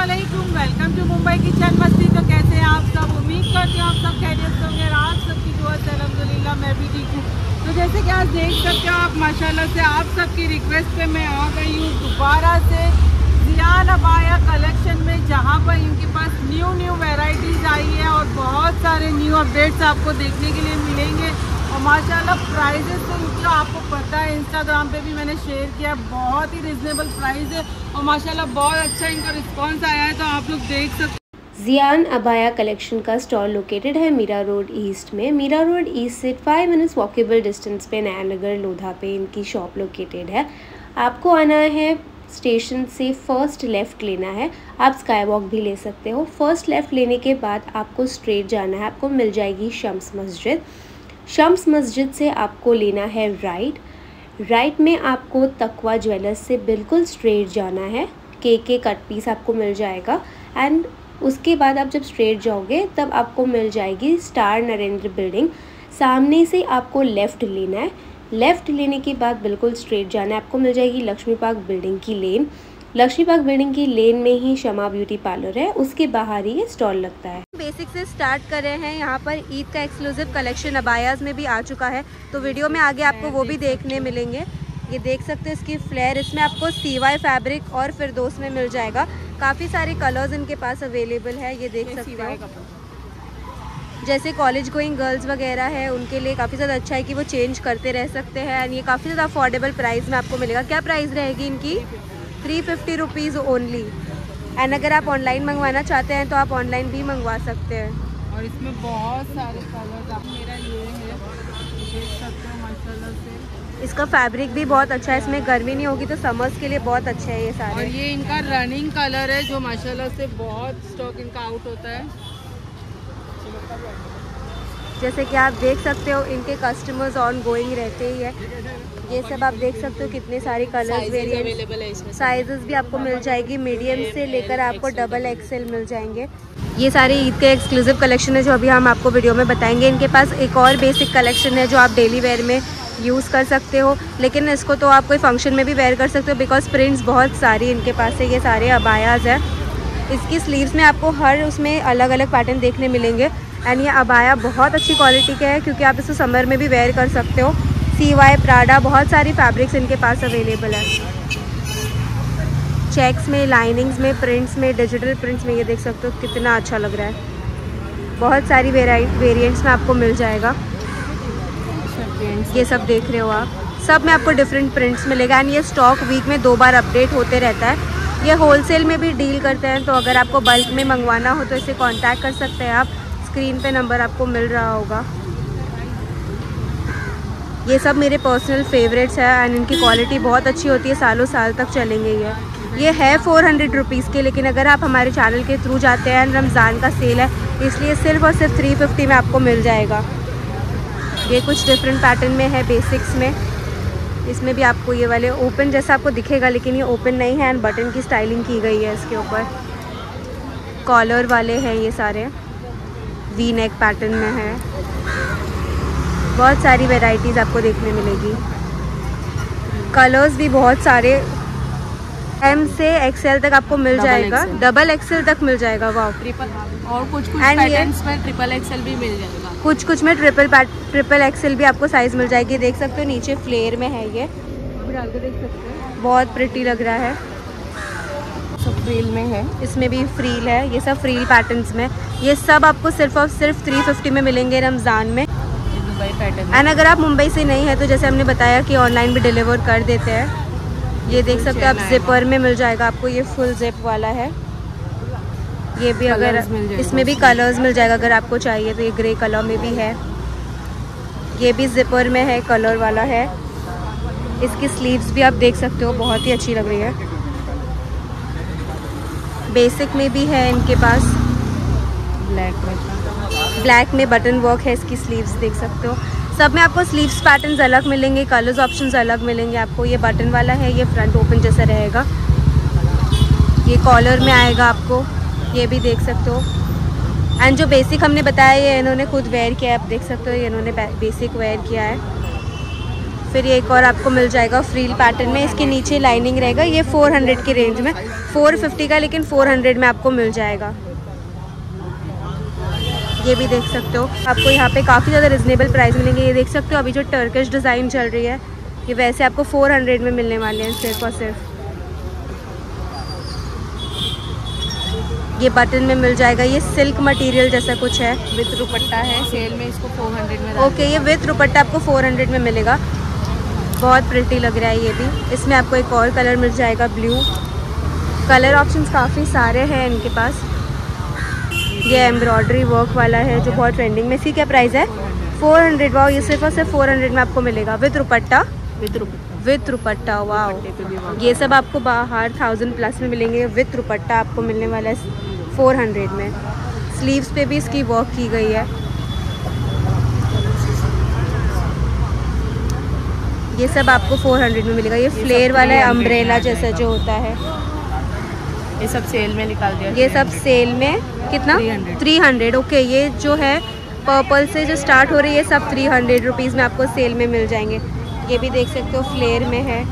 अस्सलामुअलैकुम, welcome to Mumbai kitchen मस्ती। तो कैसे हैं आप सब? उम्मीद करती हूँ आप सब खैरियत से होंगे। आप सबकी दुआ से अल्हम्दुलिल्लाह मैं भी ठीक हूँ। तो जैसे कि आज देख सकते हो आप, माशाल्लाह से आप सबकी रिक्वेस्ट पे मैं आ गई हूँ दोबारा से जियान अबाया कलेक्शन में, जहाँ पर इनके पास न्यू वेराइटीज़ आई है और बहुत सारे न्यू अपडेट्स आपको देखने के लिए मिलेंगे। और माशाल्लाह प्राइजेस तो इनका आपको पता है, इंस्टाग्राम पे भी मैंने शेयर किया, बहुत ही रिजनेबल प्राइस है और माशाल्लाह बहुत अच्छा इनका रिस्पांस आया है। तो आप लोग देख सकते हैं। जियान अबाया कलेक्शन का स्टॉल लोकेटेड है मीरा रोड ईस्ट में। मीरा रोड ईस्ट से 5 मिनट्स वॉकेबल डिस्टेंस पे नया नगर लोधा पे इनकी शॉप लोकेटेड है। आपको आना है स्टेशन से, फर्स्ट लेफ़्ट लेना है। आप स्काई वॉक भी ले सकते हो। फर्स्ट लेफ़्ट लेने के बाद आपको स्ट्रेट जाना है, आपको मिल जाएगी शम्स मस्जिद। शम्स मस्जिद से आपको लेना है राइट में आपको तकवा ज्वेलर्स से बिल्कुल स्ट्रेट जाना है। के कट पीस आपको मिल जाएगा एंड उसके बाद आप जब स्ट्रेट जाओगे तब आपको मिल जाएगी स्टार नरेंद्र बिल्डिंग। सामने से आपको लेफ़्ट लेना है। लेफ़्ट लेने के बाद बिल्कुल स्ट्रेट जाना है, आपको मिल जाएगी लक्ष्मी पार्क बिल्डिंग की लेन। लक्ष्मी पार्क बिल्डिंग की लेन में ही शमा ब्यूटी पार्लर है, उसके बाहर ही ये स्टॉल लगता है। बेसिक से स्टार्ट कर रहे हैं। यहाँ पर ईद का एक्सक्लूसिव कलेक्शन अबायाज़ में भी आ चुका है, तो वीडियो में आगे आपको वो भी देखने मिलेंगे। ये देख सकते हो इसकी फ्लेयर, इसमें आपको CY फैब्रिक और फिरदौस में मिल जाएगा। काफ़ी सारे कलर्स इनके पास अवेलेबल है, ये देख सकते हो। जैसे कॉलेज गोइंग गर्ल्स वगैरह है उनके लिए काफ़ी ज़्यादा अच्छा है कि वो चेंज करते रह सकते हैं एंड ये काफ़ी ज़्यादा अफोर्डेबल प्राइस में आपको मिलेगा। क्या प्राइस रहेगी इनकी? 350 रुपीज़ ओनली। एंड अगर आप ऑनलाइन मंगवाना चाहते हैं तो आप ऑनलाइन भी मंगवा सकते हैं। और इसमें बहुत सारे कलर्स आप, मेरा ये है, देख सकते हो माशाल्लाह से। इसका फैब्रिक भी बहुत अच्छा है, इसमें गर्मी नहीं होगी तो समर्स के लिए बहुत अच्छे है ये सारे। और ये इनका रनिंग कलर है जो माशाल्लाह से बहुत स्टॉक इनका आउट होता है। जैसे कि आप देख सकते हो इनके कस्टमर्स ऑन गोइंग रहते ही है। ये सब आप देख सकते हो कितने सारे कलर्स वेरिएंट अवेलेबल है इसमें। साइजेस भी आपको मिल जाएगी, मीडियम से लेकर आपको डबल XL मिल जाएंगे। ये सारे ईद के एक्सक्लूसिव कलेक्शन है जो अभी हम आपको वीडियो में बताएंगे। इनके पास एक और बेसिक कलेक्शन है जो आप डेली वेयर में यूज़ कर सकते हो, लेकिन इसको तो आप कोई फंक्शन में भी वेयर कर सकते हो बिकॉज प्रिंट्स बहुत सारी इनके पास है। ये सारे अबायाज़ है। इसकी स्लीव्स में आपको हर उसमें अलग अलग पैटर्न देखने मिलेंगे एंड ये अबाया बहुत अच्छी क्वालिटी के है क्योंकि आप इसको समर में भी वेयर कर सकते हो। CY, प्राडा, बहुत सारी फैब्रिक्स इनके पास अवेलेबल है। चेक्स में, लाइनिंग्स में, प्रिंट्स में, डिजिटल प्रिंट्स में, ये देख सकते हो कितना अच्छा लग रहा है। बहुत सारी वेरिएंट्स में आपको मिल जाएगा। ये सब देख रहे हो आप, सब में आपको डिफरेंट प्रिंट्स मिलेगा एंड ये स्टॉक वीक में 2 बार अपडेट होते रहता है। ये होलसेल में भी डील करते हैं, तो अगर आपको बल्क में मंगवाना हो तो इसे कांटेक्ट कर सकते हैं आप। स्क्रीन पे नंबर आपको मिल रहा होगा। ये सब मेरे पर्सनल फेवरेट्स है एंड इनकी क्वालिटी बहुत अच्छी होती है, सालों साल तक चलेंगे। ये है 400 रुपीज़ के, लेकिन अगर आप हमारे चैनल के थ्रू जाते हैं, रमज़ान का सेल है इसलिए सिर्फ और सिर्फ 350 में आपको मिल जाएगा। ये कुछ डिफरेंट पैटर्न में है बेसिक्स में। इसमें भी आपको ये वाले ओपन जैसा आपको दिखेगा, लेकिन ये ओपन नहीं है एंड बटन की स्टाइलिंग की गई है इसके ऊपर। कॉलर वाले हैं ये सारे, वी नेक पैटर्न में है। बहुत सारी वैरायटीज़ आपको देखने मिलेगी। कलर्स भी बहुत सारे, M से XL तक आपको मिल जाएगा, डबल XL तक मिल जाएगा। वाह, और कुछ पैटर्न्स में ट्रिपल XL भी मिल जाएगा। कुछ में ट्रिपल XL भी आपको साइज़ मिल जाएगी। देख सकते हो नीचे फ्लेयर में है, ये डाल के देख सकते हो, बहुत प्रिटी लग रहा है। सब फ्रील में है, इसमें भी फ्रील है। ये सब फ्रील पैटर्न्स में, ये सब आपको सिर्फ और सिर्फ 350 में मिलेंगे रमज़ान में। दुबई पैटर्न एंड अगर आप मुंबई से नहीं है तो जैसे हमने बताया कि ऑनलाइन भी डिलीवर कर देते हैं। ये देख सकते हो आप, जिपर में मिल जाएगा आपको, ये फुल जिप वाला है। ये भी अगर इसमें भी कलर्स मिल जाएगा अगर आपको चाहिए तो। ये ग्रे कलर में भी है, ये भी जिपर में है, कलर वाला है। इसकी स्लीव्स भी आप देख सकते हो, बहुत ही अच्छी लग रही है। बेसिक में भी है इनके पास, ब्लैक में बटन वर्क है। इसकी स्लीव्स देख सकते हो। सब में आपको स्लीव्स पैटर्न्स अलग मिलेंगे, कलर्स ऑप्शंस अलग मिलेंगे आपको। ये बटन वाला है, ये फ्रंट ओपन जैसा रहेगा। ये कॉलर में आएगा आपको, ये भी देख सकते हो। एंड जो बेसिक हमने बताया ये इन्होंने खुद वेयर किया है, आप देख सकते हो ये इन्होंने बेसिक वेयर किया है। फिर ये एक और आपको मिल जाएगा फ्रील पैटर्न में, इसके नीचे लाइनिंग रहेगा। ये 400 की रेंज में, 450 का लेकिन 400 में आपको मिल जाएगा। ये भी देख सकते हो, आपको यहाँ पे काफ़ी ज़्यादा रिजनेबल प्राइस मिलेंगे। ये देख सकते हो अभी जो टर्किश डिज़ाइन चल रही है ये वैसे आपको 400 में मिलने वाले हैं सिर्फ और सिर्फ। ये बटन में मिल जाएगा, ये सिल्क मटेरियल जैसा कुछ है, विद दुपट्टा है, सेल में इसको 400 में। ओके, ये विद दुपट्टा आपको 400 में मिलेगा। बहुत प्रिटी लग रहा है ये भी। इसमें आपको एक और कलर मिल जाएगा ब्लू। कलर ऑप्शंस काफ़ी सारे हैं इनके पास। ये एम्ब्रॉयडरी वर्क वाला है जो बहुत ट्रेंडिंग में। इसकी क्या प्राइस है? 400। वाओ, ये सिर्फ और सिर्फ 400 में आपको मिलेगा with dupatta. With dupatta, wow. ये सब आपको बाहर 1000+ में मिलेंगे। विद दुपट्टा आपको मिलने वाला है 400 में। स्लीव्स पे भी इसकी वर्क की गई है। ये सब आपको 400 में मिलेगा। ये फ्लेयर वाला है, अम्ब्रेला जैसा जो होता है। ये सब सेल में निकाल दिया। ये सब सेल में कितना? 300। ओके, ये जो है पर्पल से जो स्टार्ट हो रही है सब 300 रुपीज़ में आपको सेल में मिल जाएंगे। ये भी देख सकते हो फ्लेयर में है।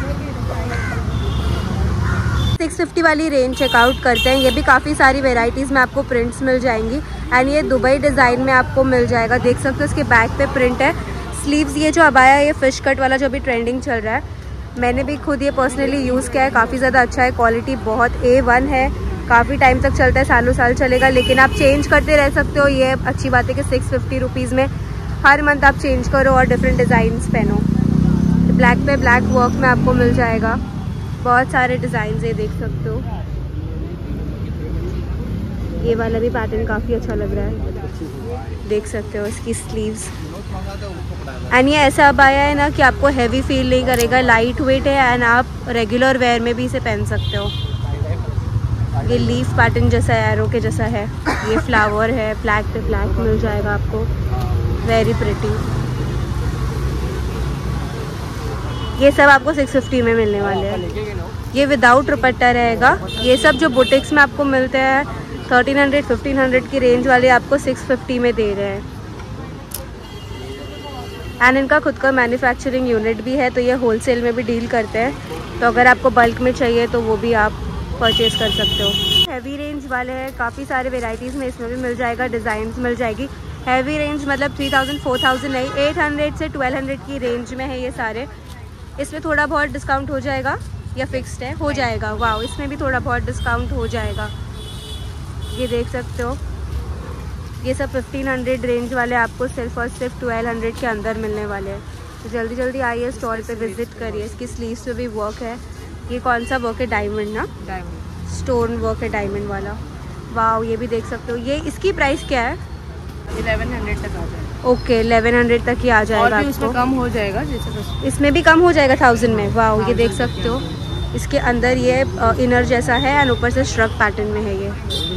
650 वाली रेंज चेकआउट करते हैं। ये भी काफ़ी सारी वेराइटीज़ में आपको प्रिंट्स मिल जाएंगी। एंड ये दुबई डिज़ाइन में आपको मिल जाएगा। देख सकते हो इसके बैक पे प्रिंट है। स्लीव्स ये जो अबाया ये फिश कट वाला जो अभी ट्रेंडिंग चल रहा है, मैंने भी खुद ये पर्सनली यूज़ किया है। काफ़ी ज़्यादा अच्छा है, क्वालिटी बहुत A1 है, काफ़ी टाइम तक चलता है, सालों साल चलेगा। लेकिन आप चेंज करते रह सकते हो। ये अच्छी बात है कि 650 रुपीज़ में हर मंथ आप चेंज करो और डिफरेंट डिज़ाइंस पहनो। ब्लैक पे ब्लैक वर्क में आपको मिल जाएगा। बहुत सारे डिज़ाइन ये देख सकते हो। ये वाला भी पैटर्न काफ़ी अच्छा लग रहा है, देख सकते हो इसकी स्लीव्स। एंड ये ऐसा अब आया है ना कि आपको हैवी फील नहीं करेगा, लाइट वेट है एंड आप रेगुलर वेयर में भी इसे पहन सकते हो। ये लीफ पैटर्न जैसा है, एरो के जैसा है। ये फ्लावर है, ब्लैक पे ब्लैक मिल जाएगा आपको, वेरी प्रिटी। ये सब आपको 650 में मिलने वाले हैं। ये विदाउट दुपट्टा रहेगा। ये सब जो बुटीक्स में आपको मिलते हैं 1300-1500 की रेंज वाले आपको 650 में दे रहे हैं। एंड इनका खुद का मैन्युफैक्चरिंग यूनिट भी है, तो ये होलसेल में भी डील करते हैं। तो अगर आपको बल्क में चाहिए तो वो भी आप परचेज़ कर सकते हो। हैवी रेंज वाले हैं, काफ़ी सारे वेराइटीज़ में इसमें भी मिल जाएगा, डिज़ाइंस मिल जाएगी। हैवी रेंज मतलब 3000-4000 नहीं, 800 से 1200 की रेंज में है ये सारे। इसमें थोड़ा बहुत डिस्काउंट हो जाएगा या फिक्स्ड है? हो जाएगा। वाह, इसमें भी थोड़ा बहुत डिस्काउंट हो जाएगा। ये देख सकते हो, ये सब 1500 रेंज वाले आपको सिर्फ और सिर्फ 1200 के अंदर मिलने वाले हैं। तो जल्दी जल्दी आइए, स्टॉल पे विजिट करिए। इसकी स्लीव्स पे भी वर्क है। ये कौन सा वर्क है? डायमंड ना, डायमंड स्टोन वर्क है डायमंड वाला। वाह, ये भी देख सकते हो। ये इसकी प्राइस क्या है? 1100 तक आ जाएगा। ओके, 1100 तक ही आ जाएगा। और भी उसमें कम हो जाएगा, जैसे इसमें भी कम हो जाएगा 1000 में। वाह, ये देख सकते हो। इसके अंदर ये इनर जैसा है एंड ऊपर से श्रग पैटर्न में है।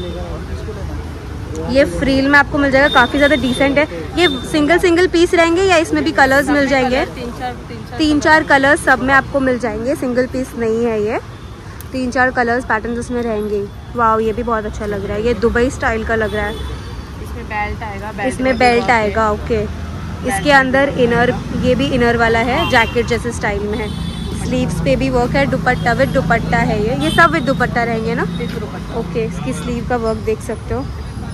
ये फ्रील में आपको मिल जाएगा, काफ़ी ज़्यादा डिसेंट है। ये सिंगल पीस रहेंगे या इसमें भी कलर्स मिल जाएंगे? 3-4 कलर्स सब में आपको मिल जाएंगे, सिंगल पीस नहीं है ये। 3-4 कलर्स पैटर्न उसमें रहेंगे। वाह, ये भी बहुत अच्छा लग रहा है। ये दुबई स्टाइल का लग रहा है। इसमें बेल्ट आएगा, इसमें बेल्ट आएगा। ओके, इसके अंदर इनर, ये भी इनर वाला है, जैकेट जैसे स्टाइल में है। स्लीव्स पे भी वर्क है, दुपट्टा विद दुपट्टा है। ये सब विद दुपट्टा रहेंगे ना? ओके, इसकी स्लीव का वर्क देख सकते हो।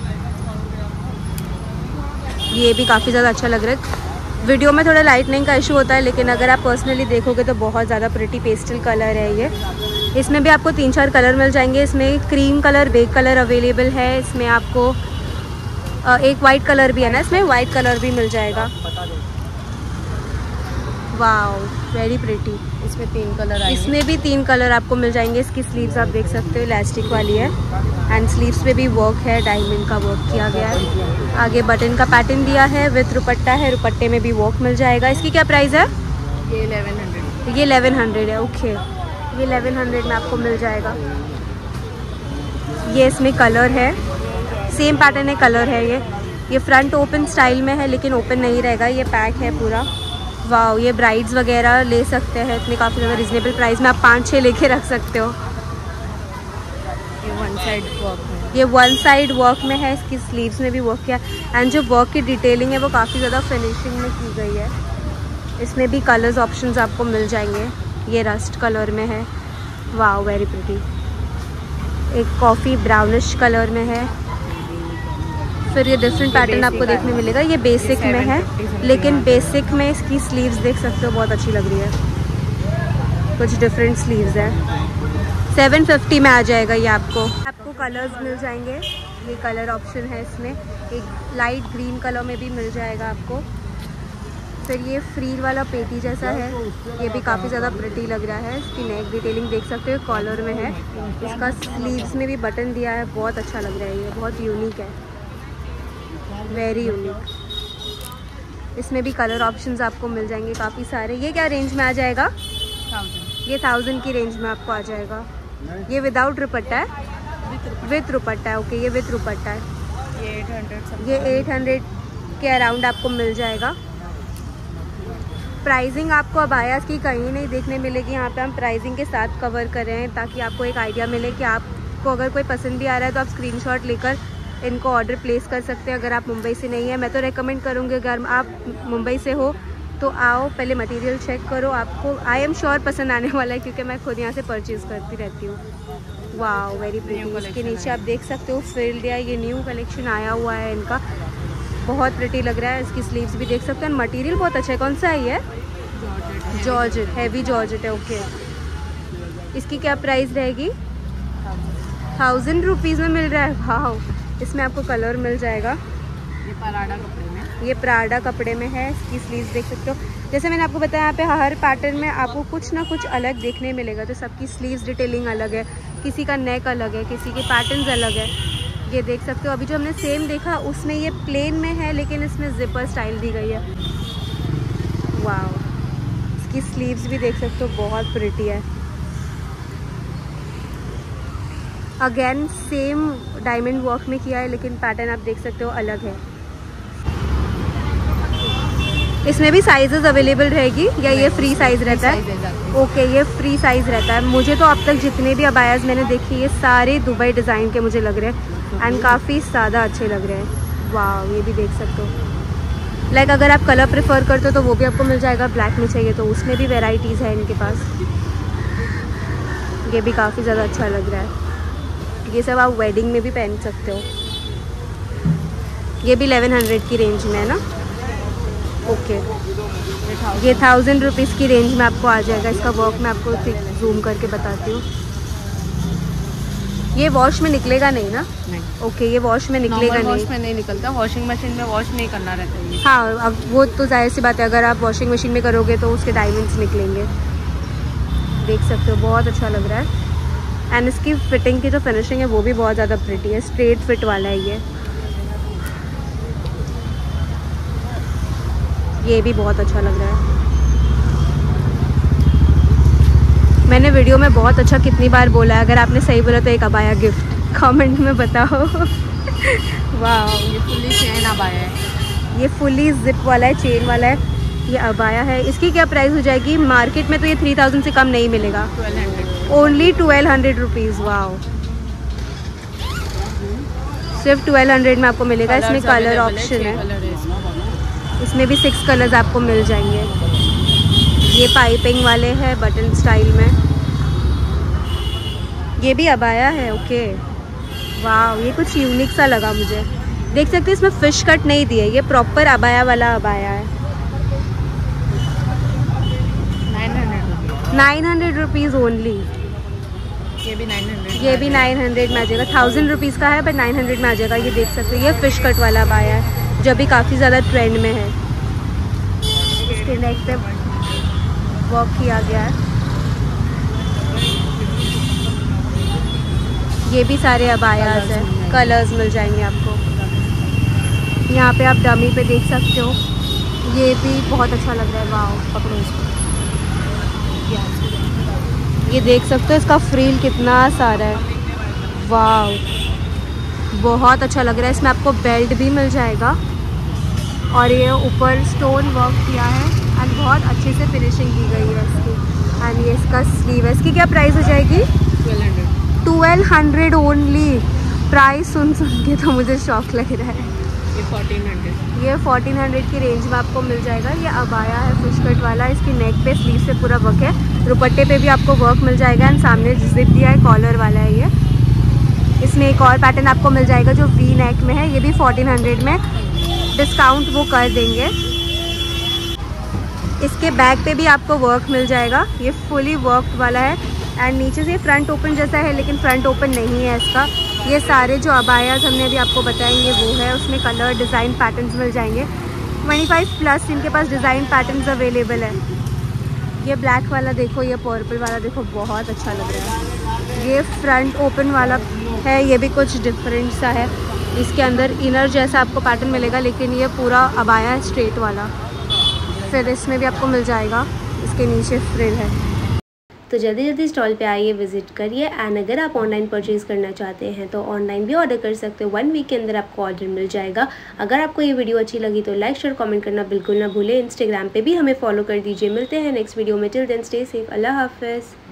ये भी काफ़ी ज़्यादा अच्छा लग रहा है। वीडियो में थोड़ा लाइटनिंग का इशू होता है, लेकिन अगर आप पर्सनली देखोगे तो बहुत ज़्यादा प्रिटी पेस्टल कलर है ये। इसमें भी आपको 3-4 कलर मिल जाएंगे। इसमें cream colour, beige colour available है। इसमें आपको एक वाइट कलर भी है ना, इसमें वाइट कलर भी मिल जाएगा। Wow, very pretty. इसमें 3 कलर आएंगे। इसमें भी 3 कलर आपको मिल जाएंगे। इसकी स्लीव्स आप देख सकते हो, इलास्टिक वाली है एंड स्लीव्स पे भी वर्क है, डायमंड का वर्क किया गया है। आगे बटन का पैटर्न दिया है, विद दुपट्टा है, दुपट्टे में भी वर्क मिल जाएगा। इसकी क्या प्राइस है? ये 1100। ये 1100 है। ओके, ये 1100 में आपको मिल जाएगा। ये इसमें कलर है, सेम पैटर्न है, कलर है। ये फ्रंट ओपन स्टाइल में है, लेकिन ओपन नहीं रहेगा, ये पैक है पूरा। वाओ, ये ब्राइड्स वगैरह ले सकते हैं इतने काफ़ी ज़्यादा रिजनेबल प्राइस में। आप 5-6 लेके रख सकते हो। ये वन साइड वर्क है। ये वन साइड वर्क में है। इसकी स्लीव्स में भी वर्क किया एंड जो वर्क की डिटेलिंग है वो काफ़ी ज़्यादा फिनिशिंग में की गई है। इसमें भी कलर्स ऑप्शंस आपको मिल जाएंगे। ये रस्ट कलर में है, वाह वेरी प्रिटी। एक कॉफ़ी ब्राउनिश कलर में है। फिर ये डिफरेंट पैटर्न आपको देखने मिलेगा। ये बेसिक में है, लेकिन बेसिक में इसकी स्लीव्स देख सकते हो, बहुत अच्छी लग रही है। कुछ डिफरेंट स्लीव्स है। 750 में आ जाएगा ये आपको कलर्स मिल जाएंगे। ये कलर ऑप्शन है इसमें, एक लाइट ग्रीन कलर में भी मिल जाएगा आपको। फिर ये फ्रील वाला पेटी जैसा है, ये भी काफ़ी ज़्यादा प्रिटी लग रहा है। इसकी नेक डिटेलिंग देख सकते हो, कॉलर में है। इसका स्लीव्स में भी बटन दिया है, बहुत अच्छा लग रहा है। ये बहुत यूनिक है, वेरी यूनिक। इसमें भी कलर ऑप्शंस आपको मिल जाएंगे काफ़ी सारे। ये क्या रेंज में आ जाएगा? 1000। ये 1000 की रेंज में आपको आ जाएगा। ये विदाउट दुपट्टा है, विथ दुपट्टा है। ओके, ये विथ दुपट्टा है। ये 800 के अराउंड आपको मिल जाएगा। प्राइसिंग आपको अबायास की कहीं नहीं देखने मिलेगी। यहाँ पे हम प्राइसिंग के साथ कवर कर रहे हैं ताकि आपको एक आइडिया मिले कि आपको अगर कोई पसंद भी आ रहा है तो आप स्क्रीनशॉट लेकर इनको ऑर्डर प्लेस कर सकते हैं। अगर आप मुंबई से नहीं है, मैं तो रेकमेंड करूँगी अगर आप मुंबई से हो तो आओ, पहले मटेरियल चेक करो। आपको आई एम श्योर पसंद आने वाला है, क्योंकि मैं खुद यहाँ से परचेज़ करती रहती हूँ। वाह वेरी प्रिटी। इसके नीचे आप देख सकते हो फ्रिल्ड है, ये न्यू कलेक्शन आया हुआ है इनका, बहुत प्रिटी लग रहा है। इसकी स्लीव्स भी देख सकते हैं। मटेरियल बहुत अच्छा है। कौन सा है ये? जॉर्जेट, हैवी जॉर्जेट है। ओके, इसकी क्या प्राइस रहेगी? 1000 रुपीज़ में मिल रहा है। वाह, इसमें आपको कलर मिल जाएगा। ये पराडा कपड़े में, ये प्राडा कपड़े में है। इसकी स्लीव्स देख सकते हो। जैसे मैंने आपको बताया, यहाँ पे हर पैटर्न में आपको कुछ ना कुछ अलग देखने मिलेगा। तो सबकी स्लीव्स डिटेलिंग अलग है, किसी का नेक अलग है, किसी के पैटर्न्स अलग है। ये देख सकते हो। अभी जो हमने सेम देखा उसमें ये प्लेन में है, लेकिन इसमें जिपर स्टाइल दी गई है। वाह, इसकी स्लीव्स भी देख सकते हो, बहुत प्रिटी है। अगेन सेम डायमंड वर्क में किया है, लेकिन पैटर्न आप देख सकते हो अलग है। इसमें भी साइजेस अवेलेबल रहेगी या ये फ्री साइज रहता है? ओके, ये फ्री साइज रहता है। मुझे तो अब तक जितने भी अबायाज मैंने देखी, ये सारे दुबई डिज़ाइन के मुझे लग रहे हैं एंड काफ़ी ज़्यादा अच्छे लग रहे हैं। वाह, ये भी देख सकते हो। लाइक अगर आप कलर प्रेफर करते हो तो वो भी आपको मिल जाएगा। ब्लैक में चाहिए तो उसमें भी वेराइटीज़ है इनके पास। ये भी काफ़ी ज़्यादा अच्छा लग रहा है। ये सब आप वेडिंग में भी पहन सकते हो। ये भी 1100 की रेंज में है ना? ओके, ये 1000 रुपीज़ की रेंज में आपको आ जाएगा। इसका वर्क मैं आपको जूम करके बताती हूँ। ये वॉश में निकलेगा नहीं ना? नहीं। ओके, ये वॉश में निकलेगा नहीं। वॉश में नहीं निकलता, वॉशिंग मशीन में वॉश नहीं करना रहता है। हाँ, अब वो तो जाहिर सी बात है, अगर आप वॉशिंग मशीन में करोगे तो उसके डायमंड्स निकलेंगे। देख सकते हो, बहुत अच्छा लग रहा है। एंड इसकी फिटिंग की जो फिनिशिंग है वो भी बहुत ज़्यादा प्रिटी है। स्ट्रेट फिट वाला है ये भी बहुत अच्छा लग रहा है। मैंने वीडियो में बहुत अच्छा कितनी बार बोला है, अगर आपने सही बोला तो एक अबाया गिफ्ट कमेंट में बताओ। वाह, ये फुली चेन अबाया है। ये फुली जिप वाला है, चेन वाला है। ये अबाया है। इसकी क्या प्राइस हो जाएगी? मार्केट में तो ये 3000 से कम नहीं मिलेगा। 1200, ओनली 1200 रुपीज़। वाह, सिर्फ 1200 में आपको मिलेगा। इसमें कलर ऑप्शन है, इसमें भी 6 कलर्स आपको मिल जाएंगे। ये पाइपिंग वाले हैं बटन स्टाइल में। ये भी अबाया है। ओके, वाह, ये कुछ यूनिक सा लगा मुझे। देख सकते हैं इसमें फिश कट नहीं दिए, ये प्रॉपर अबाया वाला अबाया है। 900 रुपीज़ ओनली। ये भी 900, ये भी 900 में आ जाएगा। 1000 रुपीज़ का है बट 900 में आ जाएगा। ये देख सकते हो, ये फिश कट वाला अबाया है जो भी काफ़ी ज़्यादा ट्रेंड में है। इसके नेक पे वर्क किया गया है। ये भी सारे अबायाज हैं, कलर्स मिल जाएंगे आपको। यहाँ पे आप डमी पे देख सकते हो, ये भी बहुत अच्छा लग रहा है। वाह, पकड़ो इसको। ये देख सकते हो, इसका फ्रिल कितना सारा है। वाह, बहुत अच्छा लग रहा है। इसमें आपको बेल्ट भी मिल जाएगा और ये ऊपर स्टोन वर्क किया है एंड बहुत अच्छे से फिनिशिंग की गई है इसकी। एंड ये इसका स्लीव है। इसकी क्या प्राइस हो जाएगी? 1200। 1200 ओनली। प्राइस सुन के तो मुझे शौक लग रहा है। ये 1400। ये 1400 की रेंज में आपको मिल जाएगा। ये अबाया है फिश कट वाला, इसकी नेक पे स्लीव से पूरा वर्क है, दुपट्टे पे भी आपको वर्क मिल जाएगा एंड सामने जिप दिया है, कॉलर वाला है ये। इसमें एक और पैटर्न आपको मिल जाएगा जो वी नेक में है, ये भी 1400 में, डिस्काउंट वो कर देंगे। इसके बैक पे भी आपको वर्क मिल जाएगा, ये फुली वर्क वाला है एंड नीचे से फ्रंट ओपन जैसा है लेकिन फ्रंट ओपन नहीं है इसका। ये सारे जो अबायास हमने अभी आपको बताएंगे वो है, उसमें कलर डिज़ाइन पैटर्न्स मिल जाएंगे। 25+ इनके पास डिज़ाइन पैटर्न्स अवेलेबल है। ये ब्लैक वाला देखो, ये पर्पल वाला देखो, बहुत अच्छा लग रहा है। ये फ्रंट ओपन वाला है, ये भी कुछ डिफरेंट सा है। इसके अंदर इनर जैसा आपको पैटर्न मिलेगा लेकिन ये पूरा अबाया है स्ट्रेट वाला। फिर इसमें भी आपको मिल जाएगा, इसके नीचे फ्रिल है। तो जल्दी स्टॉल पे आइए, विजिट करिए एंड अगर आप ऑनलाइन परचेज़ करना चाहते हैं तो ऑनलाइन भी ऑर्डर कर सकते हो। 1 वीक के अंदर आपको ऑर्डर मिल जाएगा। अगर आपको ये वीडियो अच्छी लगी तो लाइक शेयर कमेंट करना बिल्कुल ना भूलें। इंस्टाग्राम पे भी हमें फॉलो कर दीजिए। मिलते हैं नेक्स्ट वीडियो में। Till then stay safe. अल्लाह हाफ़िज़।